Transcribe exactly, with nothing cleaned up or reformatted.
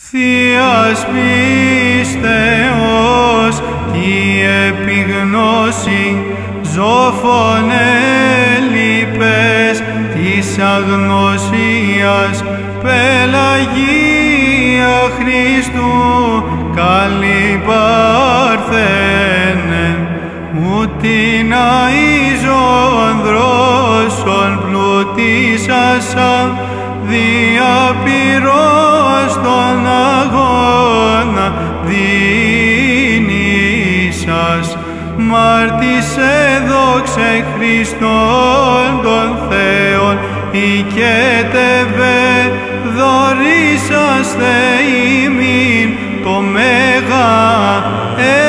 Θείας πίστεως κι επιγνώση ζώφων έλειπες της αγνωσίας Πελαγία Χριστού καλή Παρθένε, ούτιν αΐζον δρόσον πλουτίσασα διαπυρός τον αγώνα δίνησας. Μάρτισε δόξε Χριστόν τον Θεόν, οικέτευε δωρήσαστε ημίν το μέγα